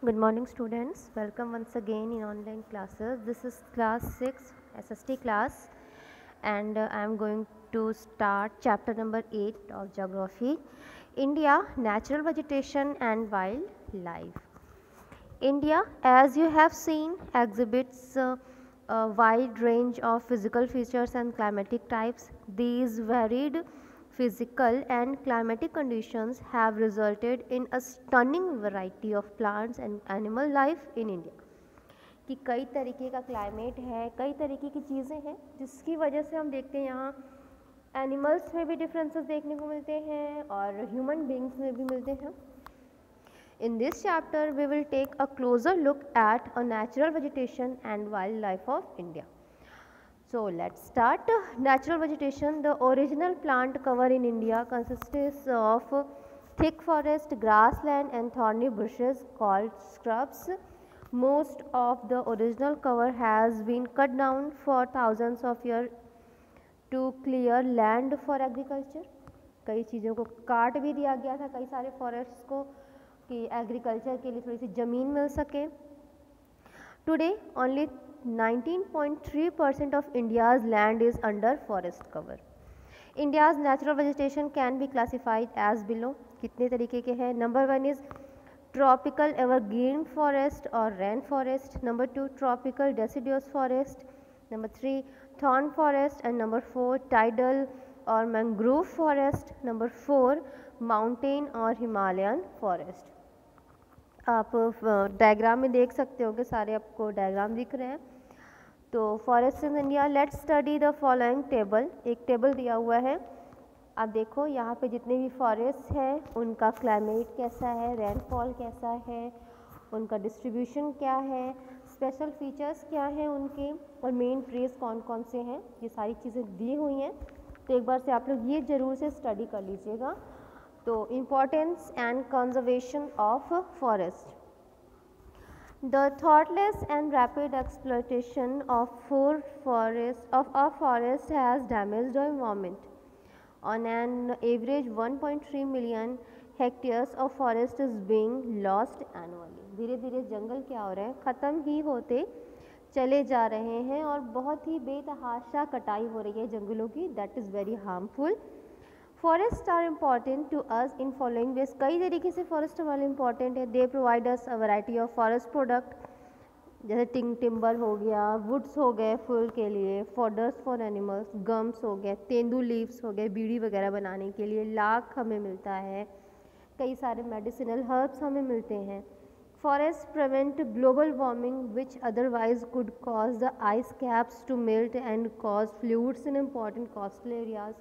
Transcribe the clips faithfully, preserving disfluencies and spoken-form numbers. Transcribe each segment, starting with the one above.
Good morning students, welcome once again in online classes. This is class six S S T class and uh, I am going to start chapter number eight of geography. India, natural vegetation and wildlife. India, as you have seen, exhibits uh, a wide range of physical features and climatic types. These varied physical and climatic conditions have resulted in a stunning variety of plants and animal life in India. कि कई तरीके का climate है, कई तरीके की चीज़ें हैं जिसकी वजह से हम देखते हैं यहाँ एनिमल्स में भी डिफरेंसेस देखने को मिलते हैं और ह्यूमन बींग्स में भी मिलते हैं. In this chapter, we will take a closer look at a natural vegetation and wildlife of India. So, let's start. Natural vegetation. The original plant cover in India consists of thick forest, grassland and thorny bushes called scrubs. Most of the original cover has been cut down for thousands of years to clear land for agriculture. कई चीज़ों को काट भी दिया गया था, कई सारे फॉरेस्ट्स को कि एग्रीकल्चर के लिए थोड़ी सी ज़मीन मिल सके. Today only nineteen point three percent of India's land is under forest cover. India's natural vegetation can be classified as below. कितने तरीके के हैं? Number one is tropical evergreen forest और rain forest. Number two tropical deciduous forest. Number three thorn forest and number four tidal और mangrove forest. Number four mountain और Himalayan forest. आप diagram में देख सकते हो कि सारे आपको डायग्राम दिख रहे हैं. तो forest in India, let's study the following table. एक टेबल दिया हुआ है, आप देखो यहाँ पे जितने भी फॉरेस्ट हैं उनका क्लाइमेट कैसा है, रेनफॉल कैसा है, उनका डिस्ट्रीब्यूशन क्या है, स्पेशल फीचर्स क्या हैं उनके और मेन ट्रीज कौन कौन से हैं. ये सारी चीज़ें दी हुई हैं, तो एक बार से आप लोग ये ज़रूर से स्टडी कर लीजिएगा. तो importance and conservation of forest. The thoughtless and rapid exploitation of four forest of a forest has damaged the environment. On an average one point three million hectares of forest is being lost annually. धीरे धीरे जंगल क्या हो रहे हैं, ख़त्म ही होते चले जा रहे हैं और बहुत ही बेतहाशा कटाई हो रही है जंगलों की. That is very harmful. Forest are important to us in following ways. कई तरीके से फॉरेस्ट हमारे इम्पॉर्टेंट है. They provide us a variety of forest product, जैसे टिंग टिम्बर हो गया, वुड्स हो गए फूल के लिए, फॉडर्स फॉर एनिमल्स, गम्स हो गए, तेंदू लीव्स हो गए बीड़ी वगैरह बनाने के लिए, लाख हमें मिलता है, कई सारे मेडिसिनल हर्ब्स हमें मिलते हैं. Forest prevent global warming which otherwise could cause the ice caps to melt and cause floods in important coastal areas.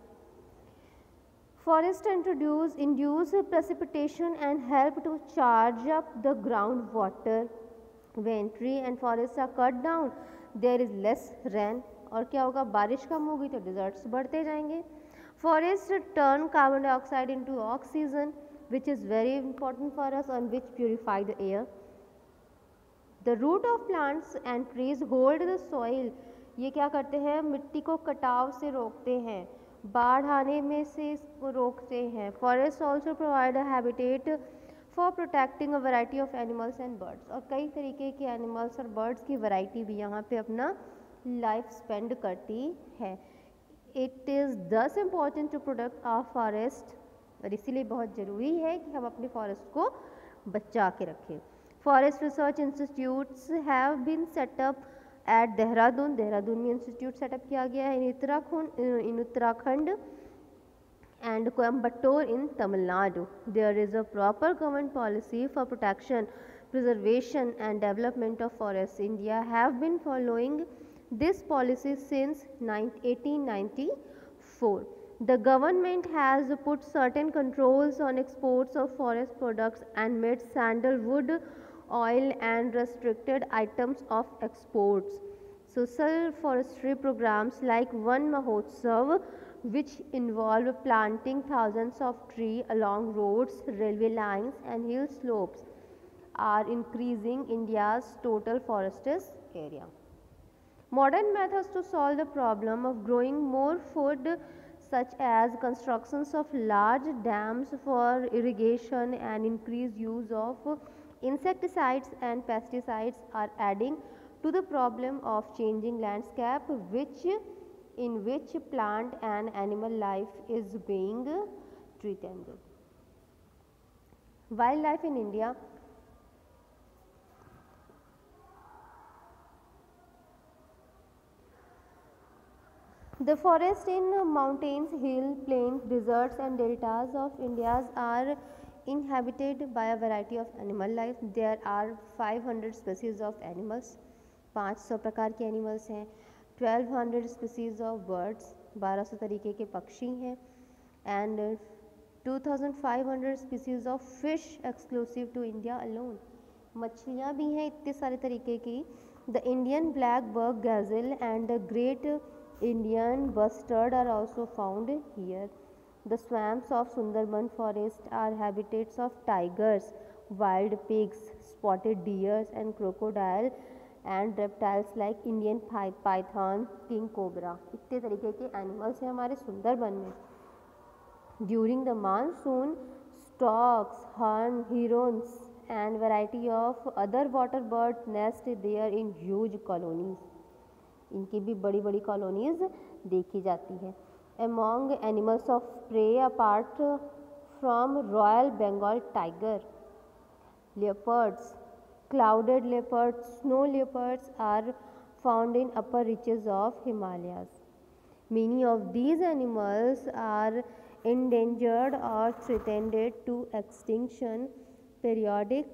Forests introduce, induce precipitation and help to charge up the groundwater. When tree and forests are cut down, there is less rain. और क्या होगा, बारिश कम होगी तो desserts बढ़ते जाएंगे. Forests turn carbon dioxide into oxygen, which is very important for us and which purify the air. The root of plants and trees hold the soil. ये क्या करते हैं, मिट्टी को कटाव से रोकते हैं, बाढ़ आने में से इसको रोकते हैं. Forest also provide a habitat for protecting a variety of animals and birds. और कई तरीके के एनिमल्स और बर्ड्स की वैरायटी भी यहाँ पे अपना लाइफ स्पेंड करती है. It is thus important to protect our forest, और इसीलिए बहुत ज़रूरी है कि हम अपने फॉरेस्ट को बचा के रखें. Forest research institutes have been set up at Dehradun. Dehradun में इंस्टीट्यूट सेटअप किया गया है. In Uttarakhand in Uttarakhand and Coimbatore in Tamil Nadu. There is a proper government policy for protection, preservation and development of forests. India have been following this policy since eighteen ninety-four. The government has put certain controls on exports of forest products and made sandalwood oil and restricted items of exports. Social forestry programs like Van Mahotsav, which involve planting thousands of trees along roads, railway lines and hill slopes, are increasing India's total forested area. Modern methods to solve the problem of growing more food, such as constructions of large dams for irrigation and increased use of Insecticides and pesticides are adding to the problem of changing landscape which in which plant and animal life is being threatened. Wildlife in India. The forests in mountains, hill, plains, deserts and deltas of India are inhabited by a variety of animal life. There are five hundred species of animals, पाँच सौ प्रकार के animals हैं, twelve hundred species of birds, बारह सौ तरीके के पक्षी हैं, and two thousand five hundred species of fish exclusive to India alone. मछलियाँ भी हैं इतने सारे तरीके की. The Indian black buck gazelle and the great Indian bustard are also found here. The swamps of Sundarban forest are habitats of tigers, wild pigs, spotted deers and crocodile and reptiles like Indian python, king cobra. इतने तरीके के animals हैं हमारे सुंदरबन में. During the monsoon, storks, herons, herons and variety of other water birds nest there in huge colonies. इनकी भी बड़ी बड़ी कॉलोनीज देखी जाती है. Among animals of prey apart from Royal Bengal tiger, leopards, clouded leopards, snow leopards are found in upper reaches of Himalayas. Many of these animals are endangered or threatened to extinction. Periodic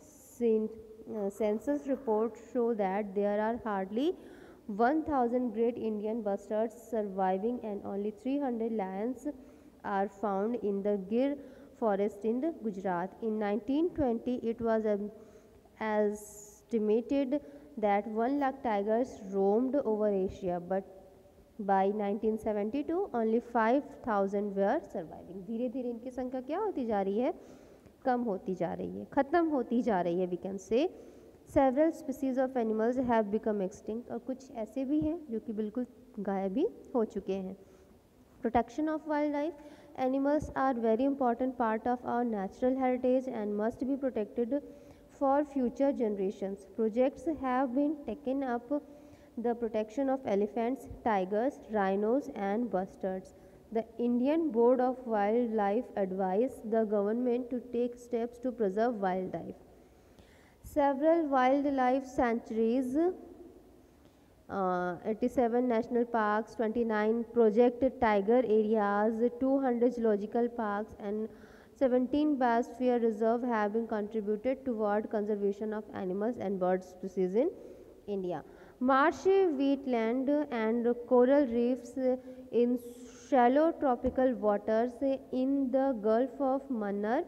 census reports show that there are hardly one thousand great Indian bustards surviving and only three hundred lions are found in the Gir forest in the Gujarat. In nineteen twenty, it was um, estimated that one lakh tigers roamed over Asia, but by nineteen seventy-two, only five thousand were surviving. धीरे धीरे इनकी संख्या क्या होती जा रही है? कम होती जा रही है, ख़त्म होती जा रही है. We can say several species of animals have become extinct. और कुछ ऐसे भी हैं जो कि बिल्कुल गायब भी हो चुके हैं. Protection of wildlife. Animals are very important part of our natural heritage and must be protected for future generations. Projects have been taken up the protection of elephants, tigers, rhinos and bustards. The Indian Board of Wildlife advised the government to take steps to preserve wildlife. Several wildlife sanctuaries, uh, eighty-seven national parks, twenty-nine project tiger areas, two hundred zoological parks and seventeen biosphere reserve have been contributed toward conservation of animals and bird species in India. Marshy wetland and coral reefs in shallow tropical waters in the Gulf of Mannar,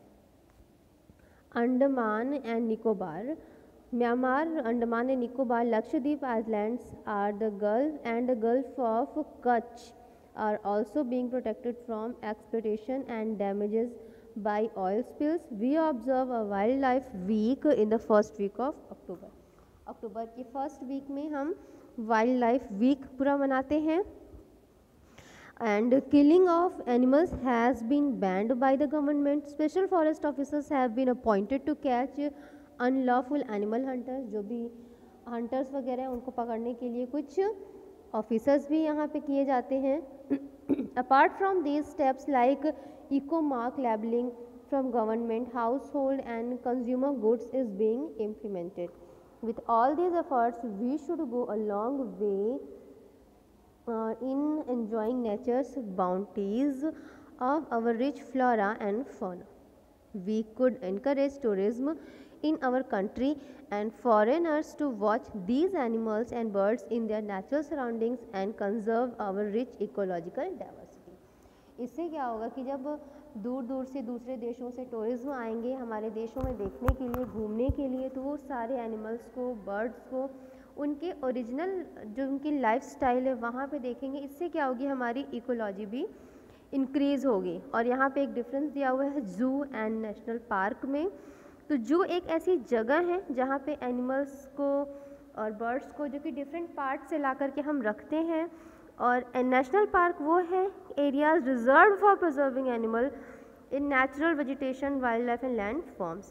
Andaman and Nicobar, Myanmar, Andaman and Nicobar, Lakshadweep Islands are the Gulf and the Gulf of Kutch are also being protected from exploitation and damages by oil spills. We observe a wildlife week in the first week of October. अक्टूबर की first week में हम wild life week पूरा मनाते हैं. And killing of animals has been banned by the government. Special forest officers have been appointed to catch unlawful animal hunters. जो भी hunters वगैरह हैं उनको पकड़ने के लिए कुछ officers भी यहाँ पे किए जाते हैं. Apart from these steps like eco mark labeling from government, household and consumer goods is being implemented. With all these efforts, we should go a long way uh, in enjoying nature's bounties of our rich flora and fauna. We could encourage tourism in our country and foreigners to watch these animals and birds in their natural surroundings and conserve our rich ecological diversity. इससे क्या होगा कि जब दूर दूर से दूसरे देशों से टूरिज्म आएंगे हमारे देशों में देखने के लिए, घूमने के लिए, तो वो सारे एनिमल्स को, बर्ड्स को, उनके ओरिजिनल जो उनकी लाइफ स्टाइल है वहाँ पे देखेंगे. इससे क्या होगी, हमारी इकोलॉजी भी इंक्रीज़ होगी. और यहाँ पे एक डिफरेंस दिया हुआ है जू एंड नेशनल पार्क में. तो जू एक ऐसी जगह है जहाँ पे एनिमल्स को और बर्ड्स को जो कि डिफरेंट पार्ट से ला करके हम रखते हैं. और नेशनल पार्क वो है areas reserve for preserving animal in natural vegetation, wildlife and land forms.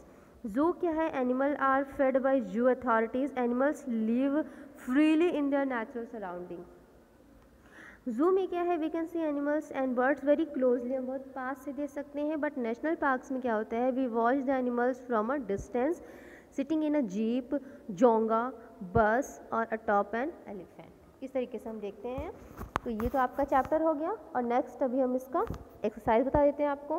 Zoo क्या है? Animal are fed by zoo authorities, animals live freely in their natural surrounding. Zoo में क्या है? We can see animals and birds very closely, हम बहुत पास से देख सकते हैं। बट नेशनल पार्क्स में क्या होता है? We watch the animals from a distance sitting in a jeep, Jonga, bus और अटॉप एन एलिफेंट। इस तरीके से हम देखते हैं। तो ये तो आपका चैप्टर हो गया। और नेक्स्ट अभी हम इसका एक्सरसाइज बता देते हैं आपको।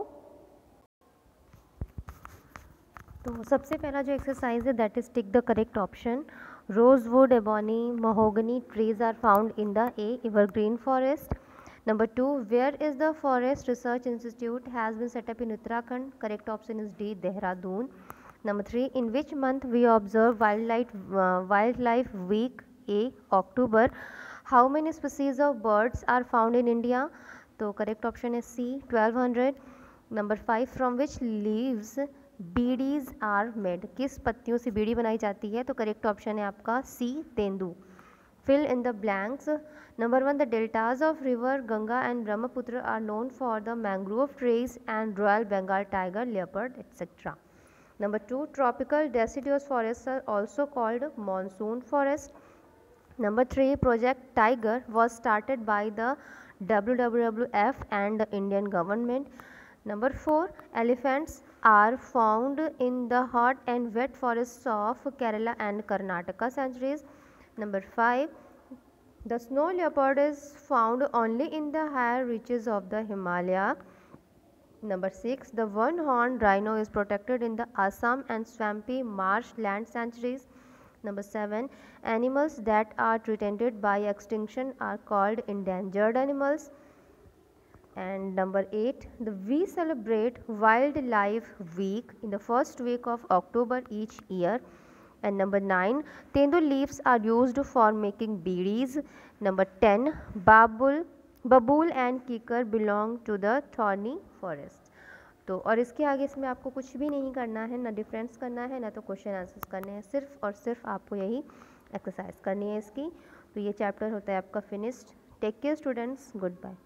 तो सबसे पहला जो एक्सरसाइज है that is tick the correct option. Rosewood, ebony, mahogany trees are found in the A. evergreen forest. Number two, where is the Forest Research Institute has been set up in Uttarakhand? Correct option is D. Dehradun. Number three, in which month we observe wildlife uh, wildlife week? A. October. How many species of birds are found in India? So correct option is C. twelve hundred. Number five, from which leaves bidis are made? किस पत्तियों से बीड़ी बनाई जाती है? तो correct option है आपका C. Tendu. Fill in the blanks. Number one, the deltas of river Ganga and Brahmaputra are known for the mangrove trees and royal Bengal tiger, leopard etcetera. Number two, tropical deciduous forest are also called monsoon forest. Number three, project tiger was started by the W W W F and the Indian government. Number four, elephants are found in the hot and wet forests of Kerala and Karnataka sanctuaries. Number five, the snow leopard is found only in the higher reaches of the Himalaya. Number six, the one-horned rhino is protected in the Assam and swampy marshland sanctuaries. Number seven, animals that are threatened by extinction are called endangered animals. And number eight, the we celebrate Wildlife Week in the first week of October each year. And number nine, tendu leaves are used for making beedis. Number ten, babul babool and kikar belong to the thorny forest. तो और इसके आगे इसमें आपको कुछ भी नहीं करना है, ना डिफरेंस करना है, ना तो क्वेश्चन आंसर्स करने हैं, सिर्फ और सिर्फ आपको यही एक्सरसाइज करनी है इसकी। तो ये चैप्टर होता है आपका finished. Take care students, good bye.